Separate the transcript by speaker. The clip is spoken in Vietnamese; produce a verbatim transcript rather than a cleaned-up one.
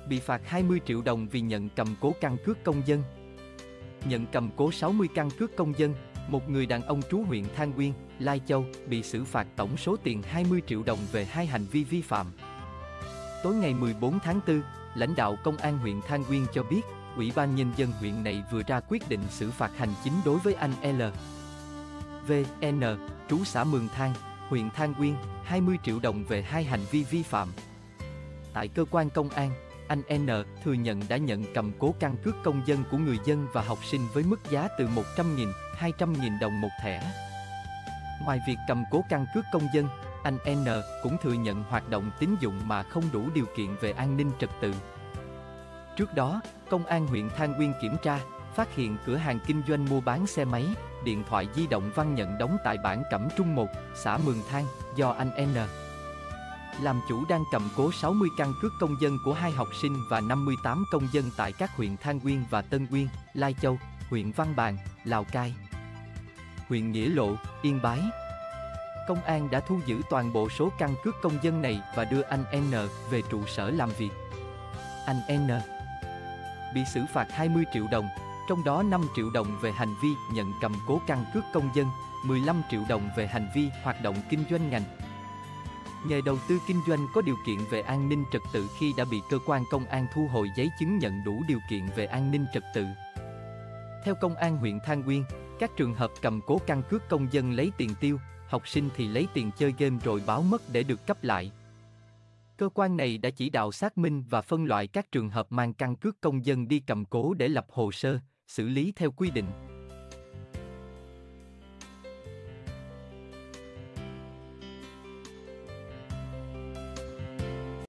Speaker 1: bị phạt hai mươi triệu đồng vì nhận cầm cố căn cước công dân. Nhận cầm cố sáu mươi căn cước công dân, một người đàn ông trú huyện Than Uyên, Lai Châu bị xử phạt tổng số tiền hai mươi triệu đồng về hai hành vi vi phạm. Tối ngày mười bốn tháng tư, lãnh đạo công an huyện Than Uyên cho biết, Ủy ban Nhân dân huyện này vừa ra quyết định xử phạt hành chính đối với anh L. V. N, trú xã Mường Than, huyện Than Uyên, hai mươi triệu đồng về hai hành vi vi phạm. Tại cơ quan công an, anh N thừa nhận đã nhận cầm cố căn cước công dân của người dân và học sinh với mức giá từ một trăm nghìn, hai trăm nghìn đồng một thẻ. Ngoài việc cầm cố căn cước công dân, anh N cũng thừa nhận hoạt động tín dụng mà không đủ điều kiện về an ninh trật tự. Trước đó, Công an huyện Than Uyên kiểm tra, phát hiện cửa hàng kinh doanh mua bán xe máy, điện thoại di động Văn Nhận đóng tại bản Cẩm Trung một, xã Mường Than, do anh N làm chủ đang cầm cố sáu mươi căn cước công dân của hai học sinh và năm mươi tám công dân tại các huyện Than Uyên và Tân Uyên, Lai Châu, huyện Văn Bàn, Lào Cai, huyện Nghĩa Lộ, Yên Bái. Công an đã thu giữ toàn bộ số căn cước công dân này và đưa anh N về trụ sở làm việc. Anh N bị xử phạt hai mươi triệu đồng, trong đó năm triệu đồng về hành vi nhận cầm cố căn cước công dân, mười lăm triệu đồng về hành vi hoạt động kinh doanh ngành nghề đầu tư kinh doanh có điều kiện về an ninh trật tự khi đã bị cơ quan công an thu hồi giấy chứng nhận đủ điều kiện về an ninh trật tự. Theo Công an huyện Than Uyên, các trường hợp cầm cố căn cước công dân lấy tiền tiêu, học sinh thì lấy tiền chơi game rồi báo mất để được cấp lại. Cơ quan này đã chỉ đạo xác minh và phân loại các trường hợp mang căn cước công dân đi cầm cố để lập hồ sơ, xử lý theo quy định.